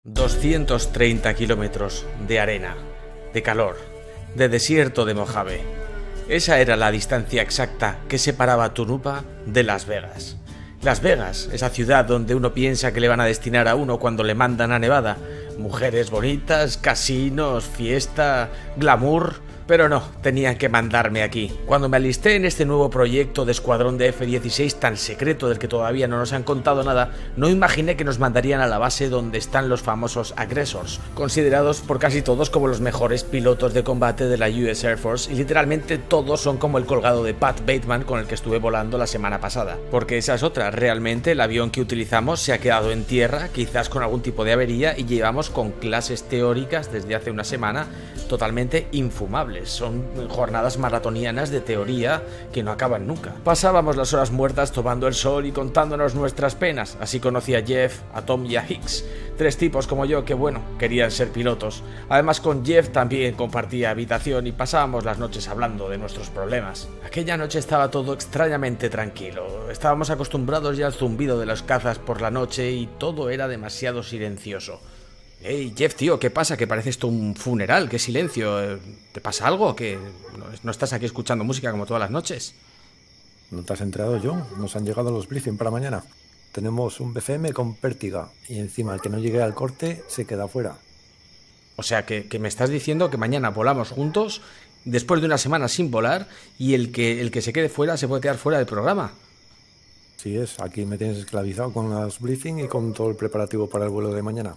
230 kilómetros de arena, de calor, de desierto de Mojave. Esa era la distancia exacta que separaba Tonopah de Las Vegas. Las Vegas, esa ciudad donde uno piensa que le van a destinar a uno cuando le mandan a Nevada. Mujeres bonitas, casinos, fiesta, glamour... Pero no, tenían que mandarme aquí. Cuando me alisté en este nuevo proyecto de escuadrón de F-16 tan secreto del que todavía no nos han contado nada, no imaginé que nos mandarían a la base donde están los famosos Aggressors, considerados por casi todos como los mejores pilotos de combate de la US Air Force, y literalmente todos son como el colgado de Pat Bateman con el que estuve volando la semana pasada. Porque esa es otra, realmente el avión que utilizamos se ha quedado en tierra, quizás con algún tipo de avería, y llevamos con clases teóricas desde hace una semana totalmente infumables. Son jornadas maratonianas de teoría que no acaban nunca. Pasábamos las horas muertas tomando el sol y contándonos nuestras penas. Así conocí a Jeff, a Tom y a Hicks, tres tipos como yo que, bueno, querían ser pilotos. Además, con Jeff también compartía habitación y pasábamos las noches hablando de nuestros problemas. Aquella noche estaba todo extrañamente tranquilo. Estábamos acostumbrados ya al zumbido de las cazas por la noche y todo era demasiado silencioso. Hey, Jeff, tío, ¿qué pasa? Que parece esto un funeral, qué silencio. ¿Te pasa algo? ¿Que no estás aquí escuchando música como todas las noches? ¿No te has enterado, John? Nos han llegado los briefing para mañana. Tenemos un BFM con pértiga y encima el que no llegue al corte se queda fuera. O sea, que me estás diciendo que mañana volamos juntos, después de una semana sin volar, y el que se quede fuera se puede quedar fuera del programa. Sí es, aquí me tienes esclavizado con los briefing y con todo el preparativo para el vuelo de mañana.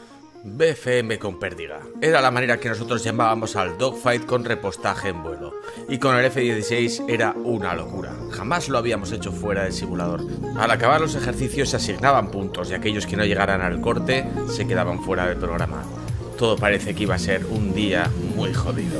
BFM con pértiga. Era la manera que nosotros llamábamos al dogfight con repostaje en vuelo. Y con el F-16 era una locura. Jamás lo habíamos hecho fuera del simulador. Al acabar los ejercicios se asignaban puntos y aquellos que no llegaran al corte se quedaban fuera del programa. Todo parece que iba a ser un día muy jodido.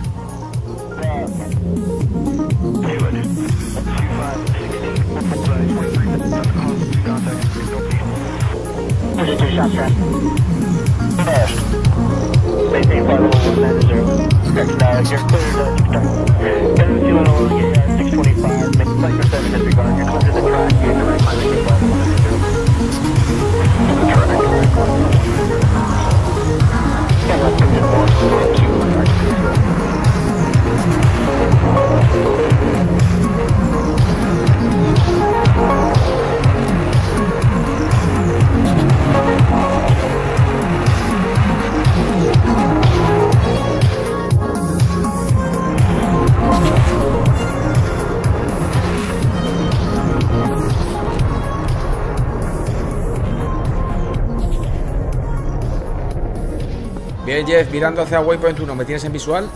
Bien, Jeff, mirando hacia Waypoint 1, ¿me tienes en visual?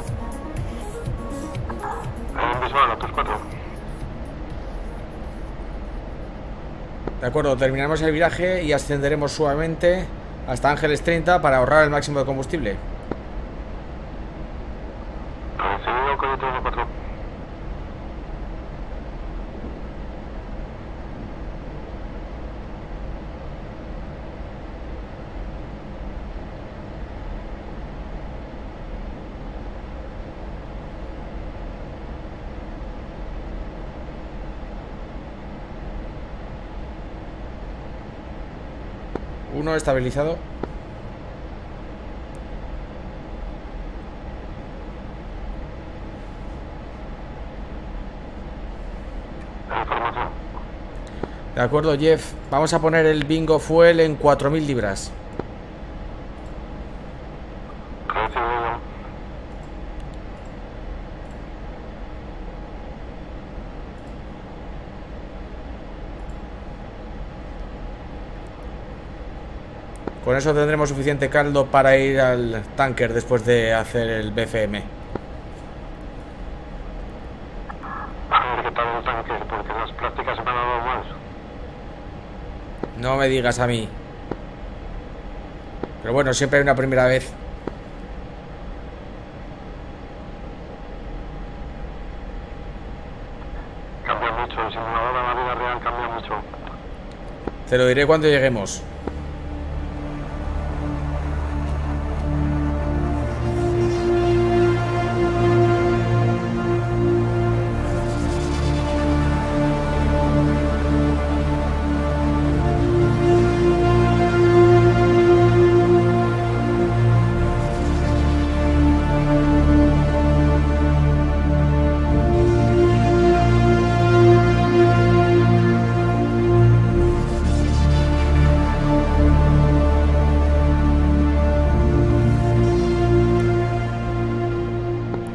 En visual, a tus 4. De acuerdo, terminaremos el viraje y ascenderemos suavemente hasta Ángeles 30 para ahorrar el máximo de combustible. Recibido, coyote 1-4. Uno estabilizado. Información. De acuerdo, Jeff. Vamos a poner el bingo fuel en 4000 libras. Recibido. Con eso tendremos suficiente caldo para ir al tanker después de hacer el BFM. A ver qué tal el tanque, porque las prácticas se me han dado mal. No me digas a mí. Pero bueno, siempre hay una primera vez. Cambia mucho, el simulador en la vida real cambia mucho. Te lo diré cuando lleguemos.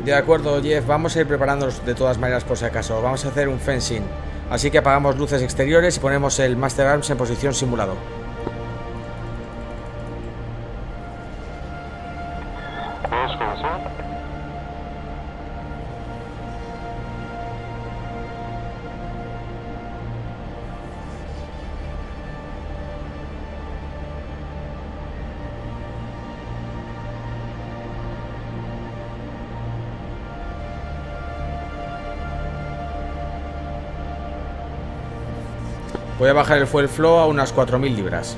De acuerdo, Jeff, vamos a ir preparándonos de todas maneras por si acaso. Vamos a hacer un fencing. Así que apagamos luces exteriores y ponemos el Master Arms en posición simulado. ¿Puedes comenzar? Voy a bajar el fuel flow a unas 4000 libras.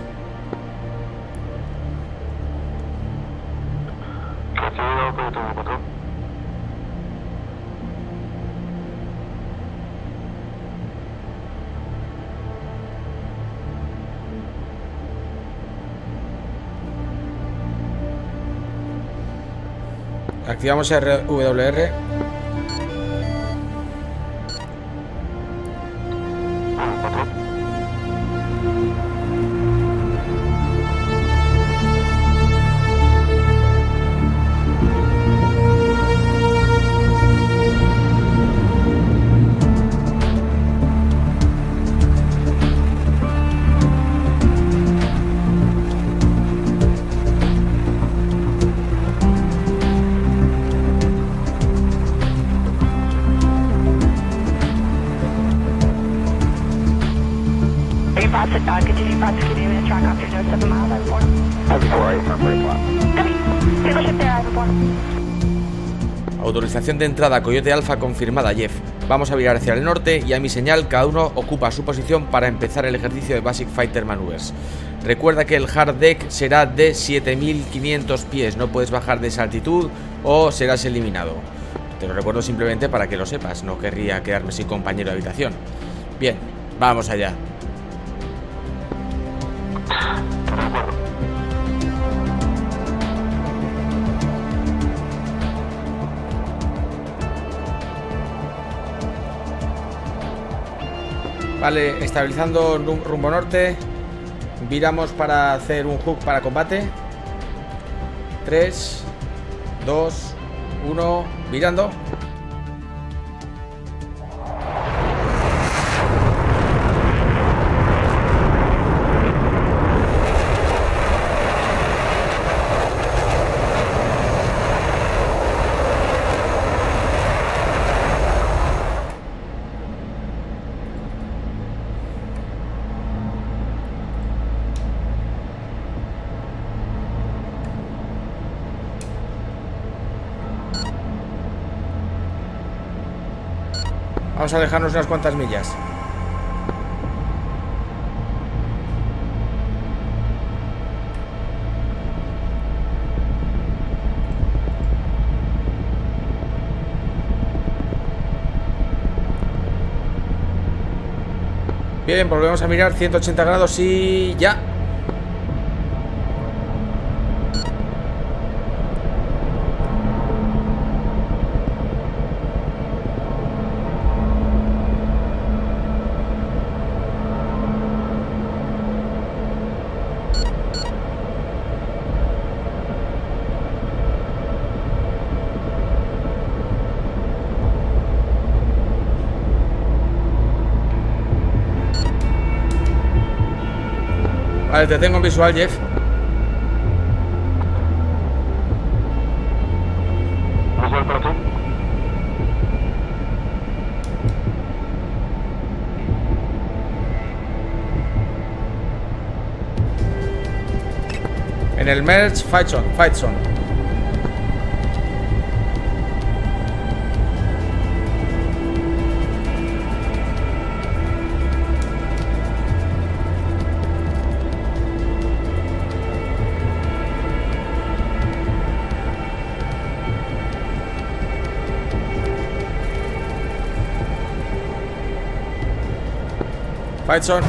Recibido, proyecto de 4. Activamos RWR. Continue prosecuting the track off your nose 7 miles, I report. Single ship there, I report. Autorización de entrada Coyote Alpha confirmada, Jeff. Vamos a virar hacia el norte y a mi señal cada uno ocupa su posición para empezar el ejercicio de Basic Fighter Maneuvers. Recuerda que el hard deck será de 7500 pies, no puedes bajar de esa altitud o serás eliminado. Te lo recuerdo simplemente para que lo sepas, no querría quedarme sin compañero de habitación. Bien, vamos allá. Vale, estabilizando rumbo norte. Viramos para hacer un hook para combate. 3, 2, 1, virando. Vamos a alejarnos unas cuantas millas. Bien, volvemos a mirar 180 grados y ya. Vale, te tengo en visual, Jeff. ¿Visual para ti? En el merge, fight zone. Fight zone.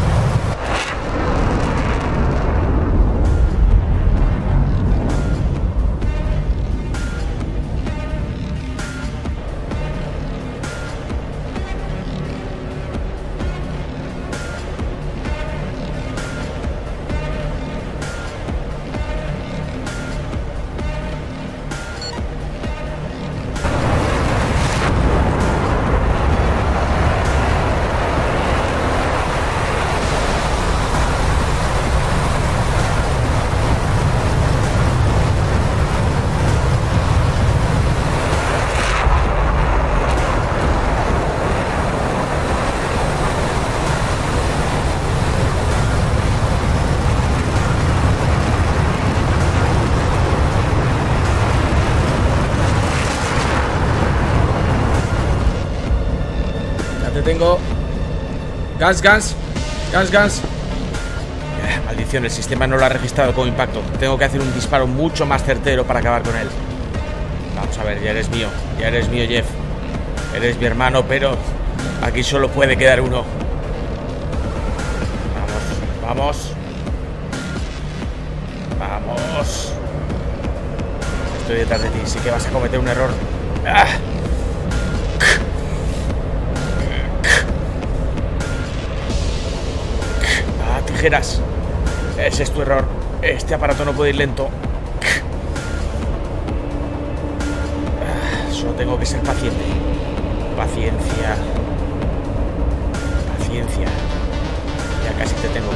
tengo. Gas. Maldición, el sistema no lo ha registrado como impacto. Tengo que hacer un disparo mucho más certero para acabar con él. Vamos a ver, ya eres mío, Jeff. Eres mi hermano, pero aquí solo puede quedar uno. Vamos. Estoy detrás de ti, sí que vas a cometer un error. Tijeras. Ese es tu error. Este aparato no puede ir lento. Solo tengo que ser paciente. Paciencia. Ya casi te tengo.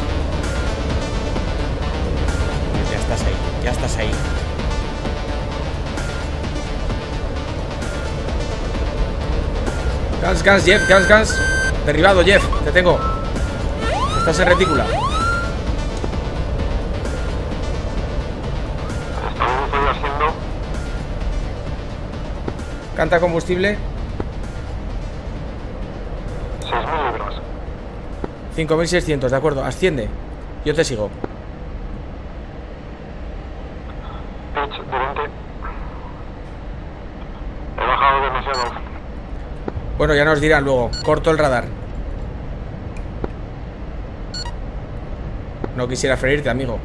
Pues ya estás ahí. Gas, Jeff, gas. Derribado, Jeff, te tengo. Estás en retícula. Estoy haciendo. Canta combustible. 6.000 libras. 5.600, de acuerdo, asciende. Yo te sigo. Pitch de 20. He bajado demasiado. Bueno, ya nos dirán luego. Corto el radar. No quisiera freírte, amigo.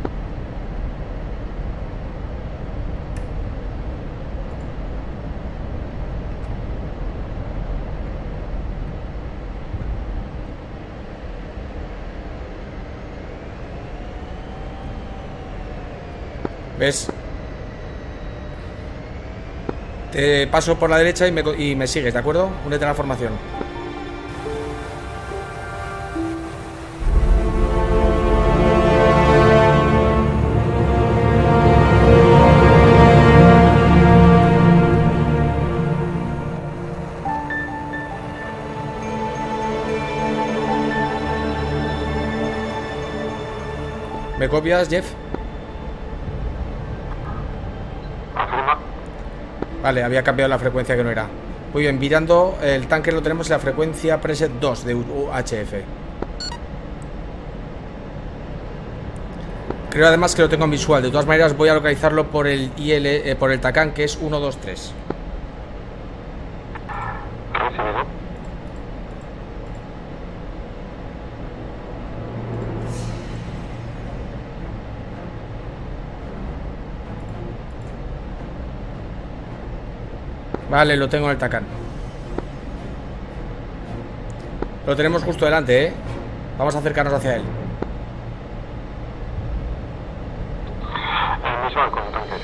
¿Ves? Te paso por la derecha y me sigues, ¿de acuerdo? Únete a la formación. ¿Me copias, Jeff? Afirma. Vale, había cambiado la frecuencia que no era. Muy bien, virando el tanque lo tenemos en la frecuencia preset 2 de UHF. Creo además que lo tengo en visual. De todas maneras voy a localizarlo por el por el TACAN, que es 123. Recibido. Vale, lo tengo en el TACAN. Lo tenemos justo delante, ¿eh? Vamos a acercarnos hacia él. En visual con tanque.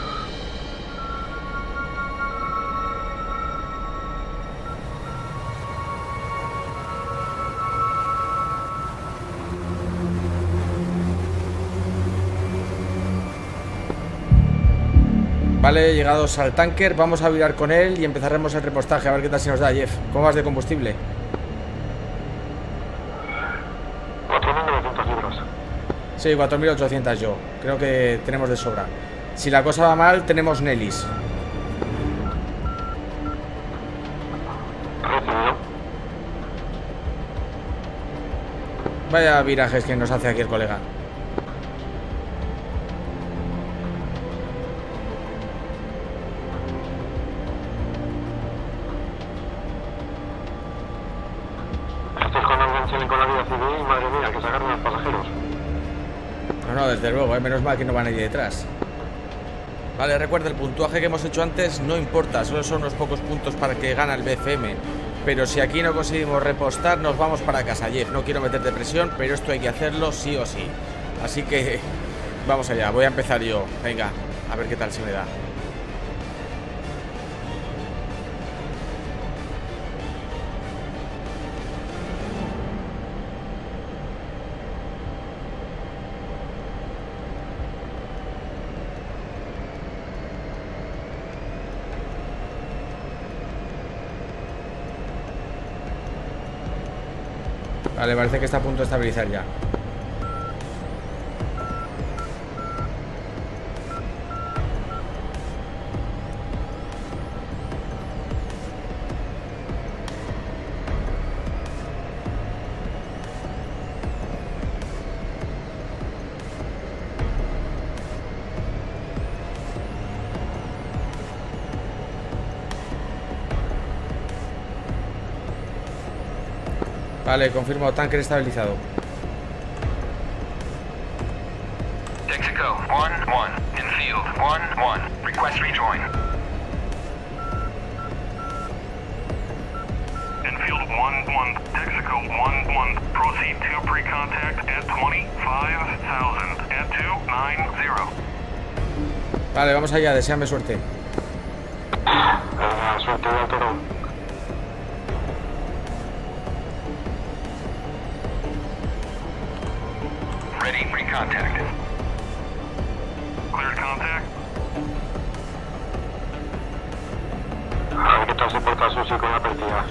Vale, llegados al tanker, vamos a virar con él y empezaremos el repostaje. A ver qué tal se nos da, Jeff. ¿Cómo vas de combustible? 4.900 libras. Sí, 4.800 yo. Creo que tenemos de sobra. Si la cosa va mal, tenemos Nellis. Recibido. Vaya virajes que nos hace aquí el colega. Estos con enganchen con la vida civil y madre mía, que sacaron a los pasajeros. No, desde luego, menos mal que no va nadie detrás. Vale, recuerda, el puntuaje que hemos hecho antes no importa, solo son unos pocos puntos para que gane el BFM. Pero si aquí no conseguimos repostar, nos vamos para casa, Jeff. No quiero meterte presión, pero esto hay que hacerlo sí o sí. Así que vamos allá, voy a empezar yo. Venga, a ver qué tal se me da. Vale, parece que está a punto de estabilizar ya. Vale, confirmo, tanque estabilizado. Texaco 1-1. In field 1-1. Request rejoin. In field 1-1. Texaco 1-1. Proceed to pre-contact at 25,000. At 290. Vale, vamos allá, deséame suerte. Suerte de Arturo. Ready pre-contact. Clear contact. Hay que quitarse por caso sí con la partida.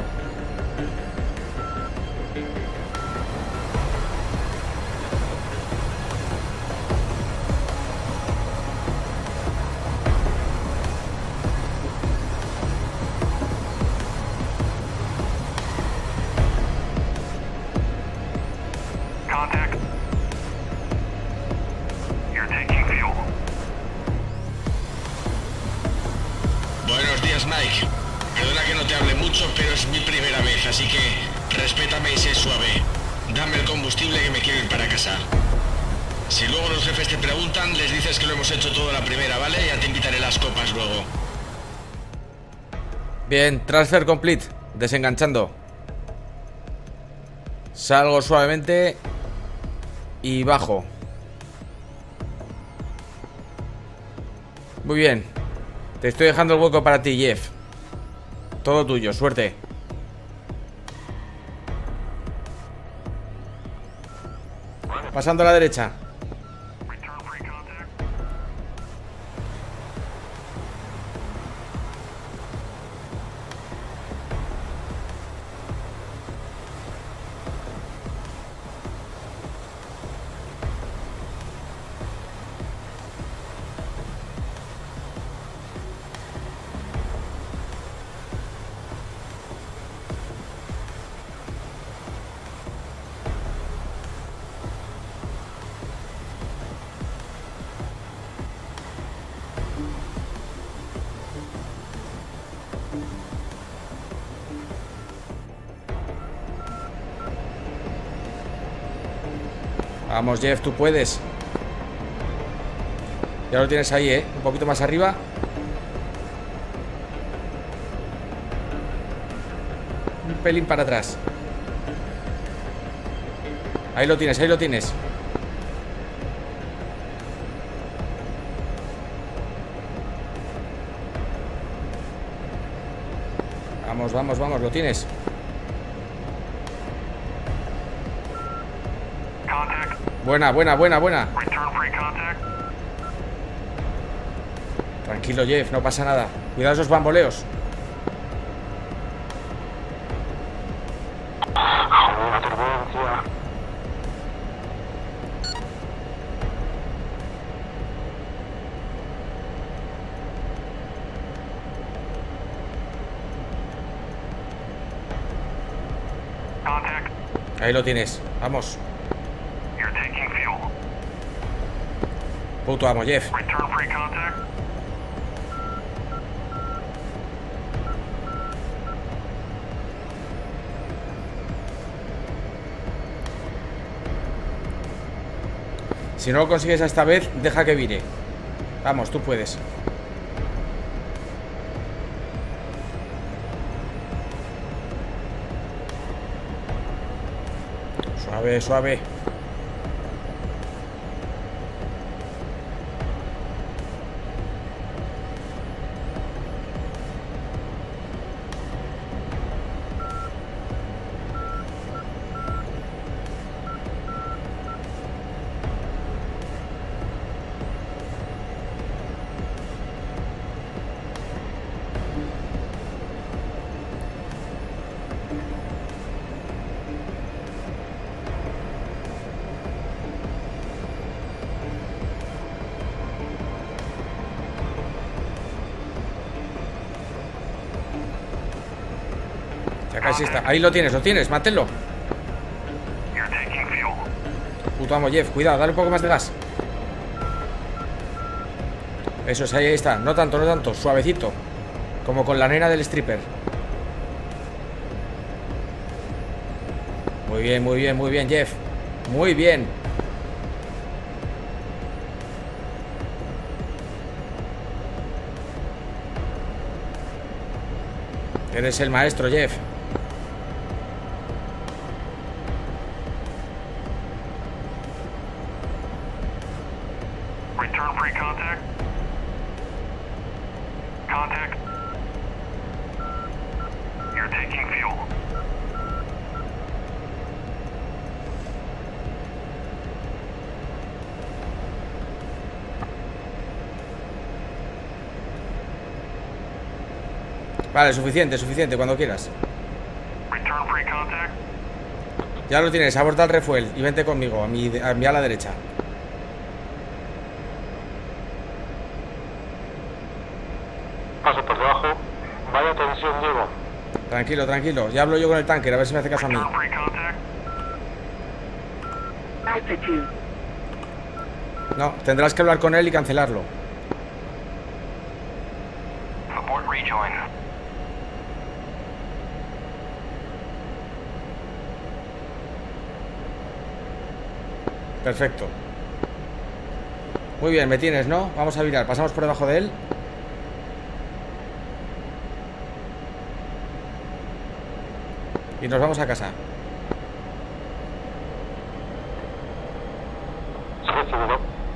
Contact. You're taking fuel. Buenos días, Mike. Perdona que no te hable mucho, pero es mi primera vez, así que respétame y sé suave. Dame el combustible que me quiero ir para casa. Si luego los jefes te preguntan, les dices que lo hemos hecho todo a la primera, ¿vale? Ya te invitaré las copas luego. Bien, transfer complete. Desenganchando. Salgo suavemente y bajo. Muy bien. Te estoy dejando el hueco para ti, Jeff. Todo tuyo, suerte. Pasando a la derecha. Return pre-contact. Vamos, Jeff, tú puedes. Ya lo tienes ahí, ¿eh? Un poquito más arriba. Un pelín para atrás. Ahí lo tienes, ahí lo tienes. Vamos, vamos, vamos, lo tienes. Contact. Buena, buena, buena, buena. Return pre-contact. Tranquilo, Jeff, no pasa nada. Cuidado esos bamboleos. Joder, la turbulencia. Contact. Ahí lo tienes, vamos. You're taking fuel. Puto amo, Jeff. Return pre-contact. Si no lo consigues esta vez, deja que vire. Vamos, tú puedes. Suave, suave. Ya casi está. Ahí lo tienes, mátelo. You're taking fuel. Puto amo, Jeff, cuidado, dale un poco más de gas. Eso es, ahí está. No tanto, no tanto, suavecito. Como con la nena del stripper. Muy bien, muy bien, muy bien, Jeff. Muy bien. Eres el maestro, Jeff. Return free contact. Contact. You're taking fuel. Vale, suficiente, suficiente, cuando quieras. Return free contact. Ya lo tienes, aborta el refuel y vente conmigo, a mi ala derecha. Paso por debajo. Vaya tensión, Diego. Tranquilo, tranquilo. Ya hablo yo con el tanker, a ver si me hace caso a mí. Return free contact. Altitude. No, tendrás que hablar con él y cancelarlo. Abort rejoin. Perfecto. Muy bien, me tienes, ¿no? Vamos a virar, pasamos por debajo de él. Y nos vamos a casa. Recibido.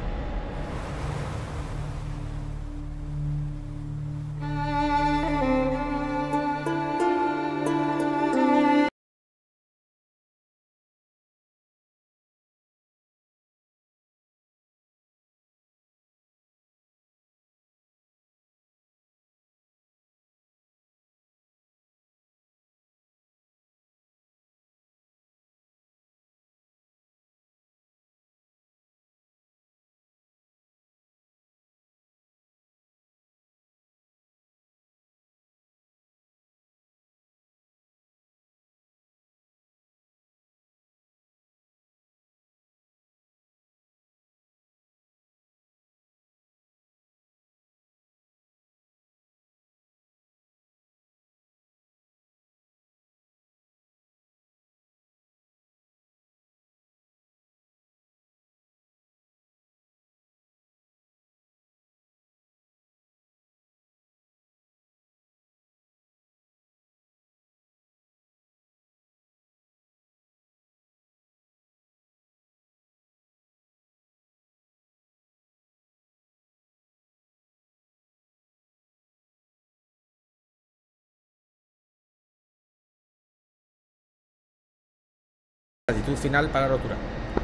Actitud final para la rotura.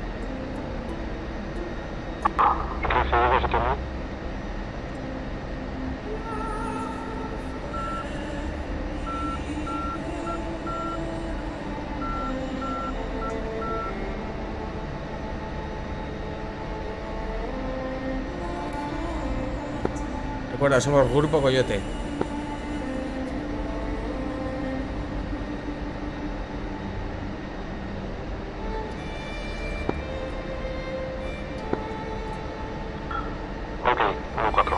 Recibido, 7000. Recuerda, somos Grupo Coyote. Ok, 1-4.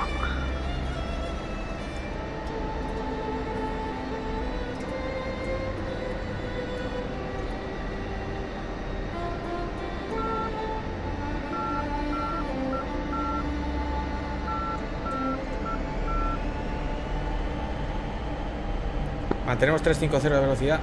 Mantenemos 350 de velocidad.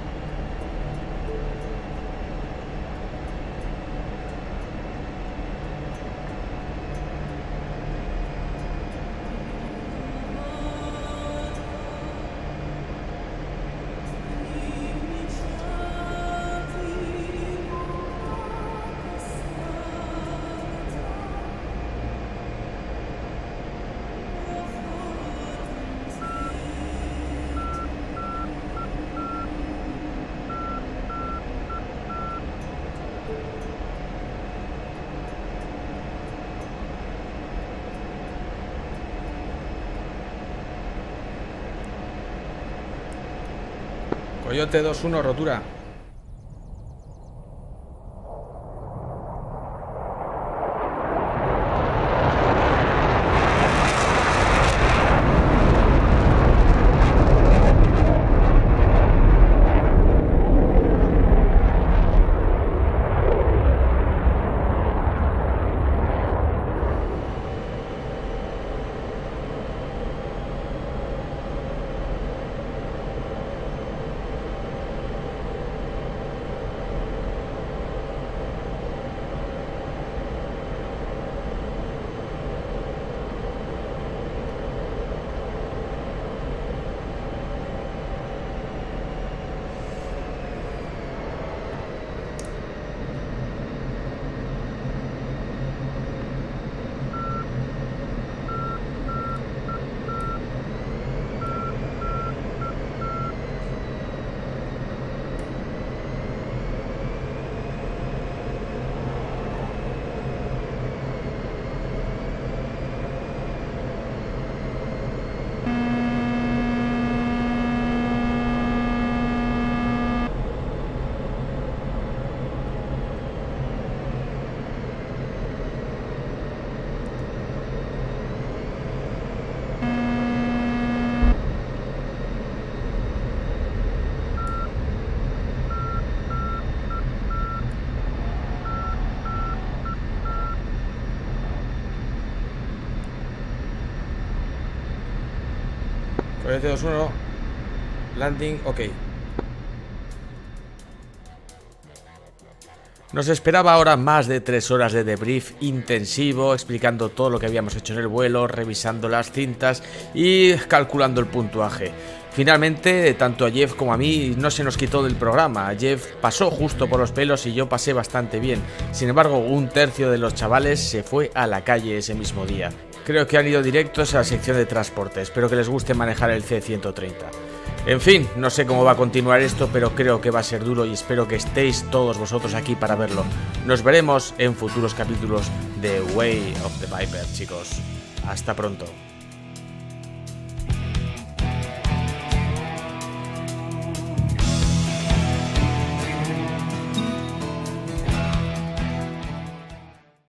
Coyote 2-1, rotura. 3, 2, 1. Landing, ok. Nos esperaba ahora más de 3 horas de debrief intensivo, explicando todo lo que habíamos hecho en el vuelo, revisando las cintas y calculando el puntuaje. Finalmente, tanto a Jeff como a mí no se nos quitó del programa. Jeff pasó justo por los pelos y yo pasé bastante bien. Sin embargo, un tercio de los chavales se fue a la calle ese mismo día. Creo que han ido directos a la sección de transporte. Espero que les guste manejar el C-130. En fin, no sé cómo va a continuar esto, pero creo que va a ser duro y espero que estéis todos vosotros aquí para verlo. Nos veremos en futuros capítulos de Way of the Viper, chicos. Hasta pronto.